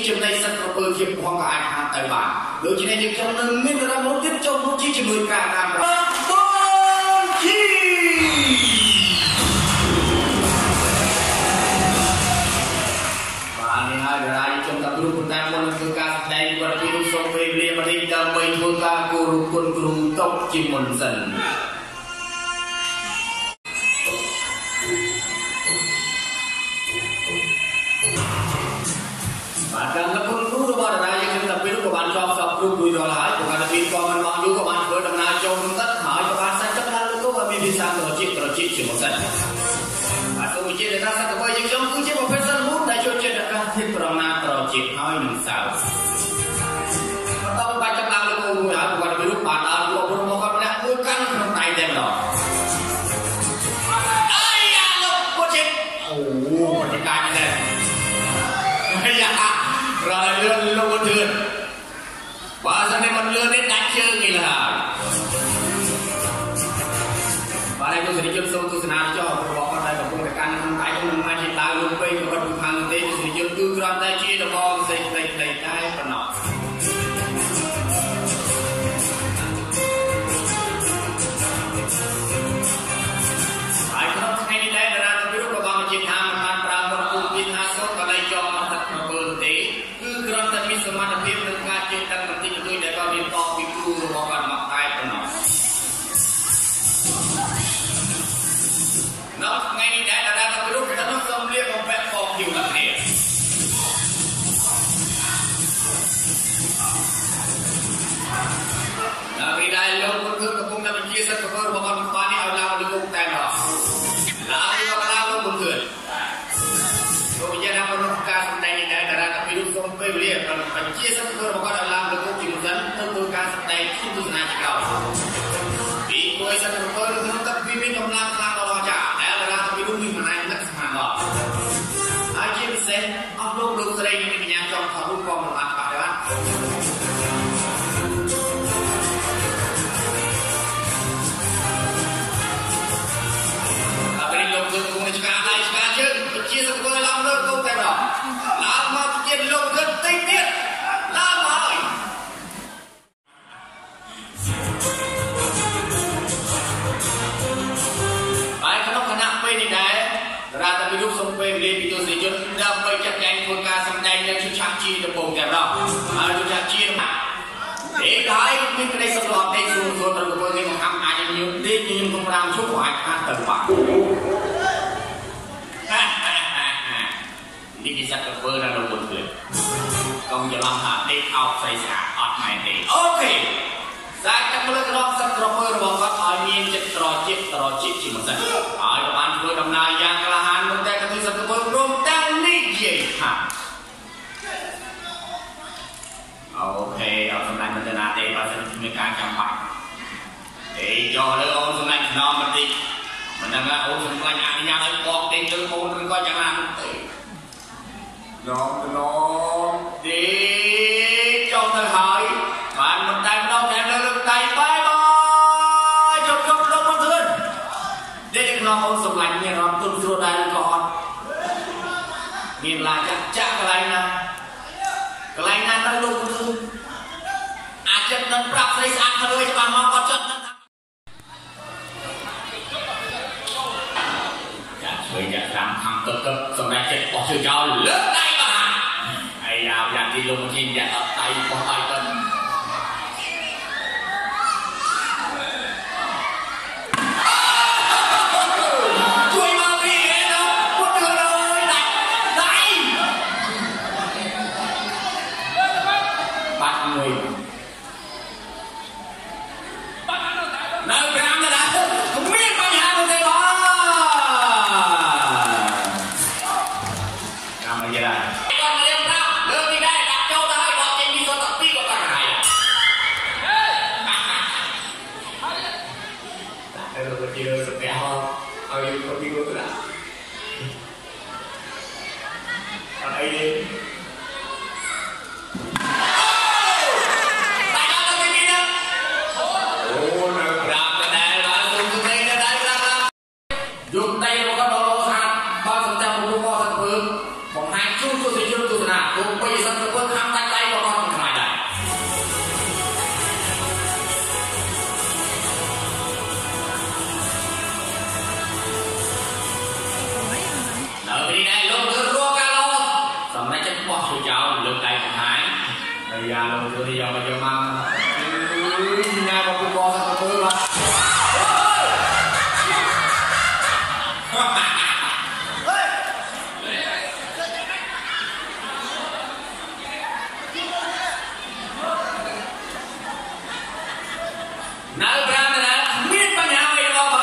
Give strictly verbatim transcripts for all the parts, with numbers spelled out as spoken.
ចំណៃសិទ្ធិប្រពើជាផងក៏អាចហាទៅបានដូច្នេះយើងចង់នឹងមានរំលងទៀតចូលរួមជាជាមួយការតាមបនជីបាននេះហើយរាយចំតាប់រូបតាមមុននឹងធ្វើការស្ដែងវត្តពីរូបសូមពេលវេលាមកនេះដើម្បីធ្វើការគោរពគុណគ្រូតុបជាមុនសិនបាទកម្មគុណគ្រូរបស់រាយយើងតាពីរូបក៏បានជាប់សពរូបរួចរាល់ហើយព្រោះថាពីក៏មិនមកយូរក៏បានធ្វើដំណើរចូលក្នុងទឹកហើយក៏បានសាច់ទឹកឡើងលោកក៏មានវិសាត្រជាតិត្រជាតិជាមុនសិនបាទសូមជាអ្នកថាសក្តិយើងខ្ញុំគឺជាប្រភេទសិនមួយដែលចូលចិត្តអាកាសធាតុប្រមាណត្រជាតិហើយនឹងសើបន្តបាច់ចាប់ឡើងលោកមួយហើយគាត់មានរូបបានដល់លោកព្រមមកគាត់ម្នាក់មួយកាន់ក្នុងដៃតែម្ដងអាយ៉ាលោកគាត់ជិតអូបរិការនេះអាយ៉ារលឿនលោកគាត់ធឿនបើសិនតែមិនលឿនទេដាច់ជើងនេះឡើយបាទហើយលោកស្រីយុទ្ធសូមទស្សនាចោលរបស់គាត់ដែលកំពុងតែកាន់ក្នុងដៃនឹងមិនជាដើរលុបពេកក៏មិនខាងទេលោកស្រីយុទ្ធគឺគ្រាន់តែជាដំបងសេចក្តីៗតែប៉ុណ្ណោះហើយក្នុងថ្ងៃនេះដែរតារាទៅរូបរបស់ជាថាមិនបានប្រើមុខគុំពីថាសូត្រក៏លែងជាប់មកទឹកប្រពើទេគឺគ្រាន់តែមានសមត្ថភាពក្នុងការជិះទឹកបន្តិចបន្តួចដែលគាត់រៀនតពីគ្រូរបស់គាត់មកតែប៉ុណ្ណោះនៅថ្ងៃនេះដែរតារាទៅរូបរបស់សូមលាបំពាក់ពណ៌ភីវដល់គ្នាដល់ពេលដែលលោកគឺកំពុងតែបញ្ជាសិទ្ធិប្រពើរបស់គាត់បាននេះឲ្យឡើងលោកតែម្ដងឡើងយកឡើងលោកគុំគឺលោកវិញ្ញាណរបស់ការសម្ដែងនេះដែរតារាទៅរូបសូមពេលវេលាបញ្ជាសិទ្ធិប្រពើរបស់គាត់ឲ្យឡើងលោកជាមុនសិនទៅធ្វើការសម្ដែងខ្ញុំទស្សនាជាក្រោយពីមួយសិទ្ធិប្រពើក្នុងទឹកពីមានកម្លាំងខ្លាំងដល់ចាដែលតារាទៅរូបមានម្នាក់នឹកស្មានដល់ហើយជាពិសេសអស់លោកលោកស្រីនិងកញ្ញាចង់ថតរូបក៏មិនបានច្បាស់ដែរបាទលោកគឺគង់ឆ្កាដៃឆ្កាជើងជាសង្វើឡើងលើគង់តែម្ដងឡើងមកជាលោកគឺតិចទៀតឡើងមកហើយហើយក្នុងគណៈពេលនេះដែរតារាទៅរូបសូមពេលវេលាពីទស្សនិកជនដើម្បីចាត់ចែងធ្វើការសម្ដែងនៅឈុតឆាកជាដំបូងតែម្ដងហើយឈុតឆាកជាទេហើយមានក្តីសុខល្អទេសួរសួរត្រឹមទៅគេមកហាំអាចញញឹមទេញញឹមក្នុងរាមជុំអាចខាត់ទៅបាក់នេះគេសាក់ទៅដល់លោកពុទ្ធគឺកុំច្រឡំថាដេកអោបស្រីស្អាតអត់មែនទេអូខេសាច់តែលើក្រមសិទ្ធិប្រពើរបស់គាត់ឲ្យមានចិត្តត្រជាត្រជាជាមិនសិនហើយក៏បានធ្វើដំណើរយ៉ាងក្លាហានមកតែគឺសិទ្ធិប្រពើរួមទាំងនេះនិយាយថាអូខេអត់សម្រាប់មិនទៅណាទេបើសិនមានការចាំបាច់អេយកលើអូនសម្រាប់ចំណងបន្តិចមិនដឹងថាអូនសម្រាប់អនុញ្ញាតឲ្យបកទេទៅអូនឬក៏យ៉ាងណាទេយកទៅឡងទេចុះទៅហើយបានមិនតែម្ដងតែលើលើដៃបាយបាយជប់ជប់លោកមកធឿនទេក្នុងអូនសម្រាប់មានរំទុនស្រួលដែរក៏អត់មានឡាចាក់ចាក់កន្លែងណាកន្លែងណាទៅលោកគឺអាចចិត្តនឹងប្រាប់ស្រីស្អាតទៅច្បាស់មកគាត់ចិត្តនឹងចាក់ជួយចាក់តាមខាងទឹកទឹកសម្រាប់ចិត្តបោះជើងចោលលើកដៃបាទហើយយ៉ាយ៉ាងទីលោកជាយ៉ាអត់ដៃបោះដៃទៅHãy subscribe cho kênh Ghiền Mì Gõ để không bỏ lỡ ยาลงทุนยามาเยอะมากงานของคุณบอสกับเพื่อนละนักการนะมีปัญหาอะไรบ้าง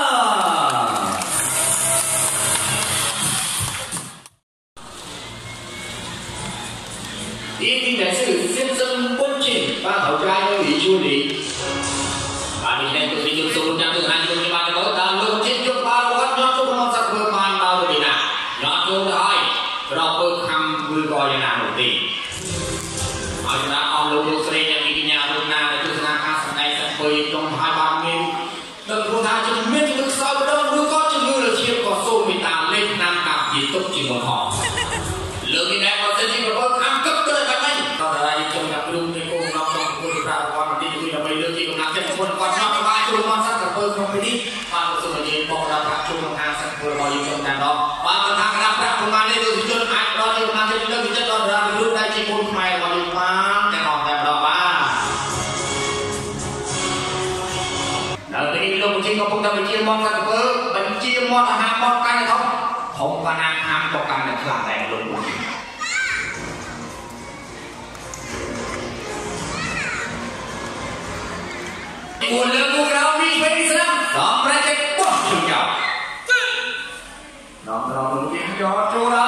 一定得是先生温馨把头家要理处理。把你那个啤酒收人家这个男人把你搞到六千九百万，要做什么สักเบอร์พันดาวเลยนะยอดโยนได้เราเปิดคำมือกอยนาหนุตีเอาชนะเอาลูกลูกเสด็จยังมีกิญญาลูกนาในจุดสนาคาสังในสังเบย์ตรงท้ายบางเงินเรื่องผู้ท้าจะไม่จะลึกเศร้าเรื่องรู้ก็จะมือเราเชียบก็สู้มีตามเล่นนำกับจิตตุกจิตบนหอเรื่องนี้ได้ก็จะที่เราเปิดคำก็เกิดกันไหมตอนอะไรจงกับลุงในโกงน้องต้องคุณพระวันที่คุยเราไปเรื่องที่กำลังจะคนก่อนนอกสบายจุลมันสักกับเปิดลงไปที่ความรู้สึกเย็นบอกเราพระจุลงานสักเปิดเราอยู่ตรงนั้นเราความมันทางรับพระคุณมาในตัวที่จนหายเราที่กำลังจะเรื่องที่จะตอนเราไปรู้ได้ที่คุณใครเราอยู่ฟ้าแต่ออกแต่เราบ้าเราไปลงที่เขาพูดกันไปเชี่ยวมองสักเปิดเป็นเชี่ยวมองอาหารมองกันเขาผมก็นั่งทำต่อกันในคลาแรงลงบุญเรื่องพวกเรามีเป็นสนามสองประเทศปุ๊บถึงเจ้าน้องเราดูที่ยอดจุฬา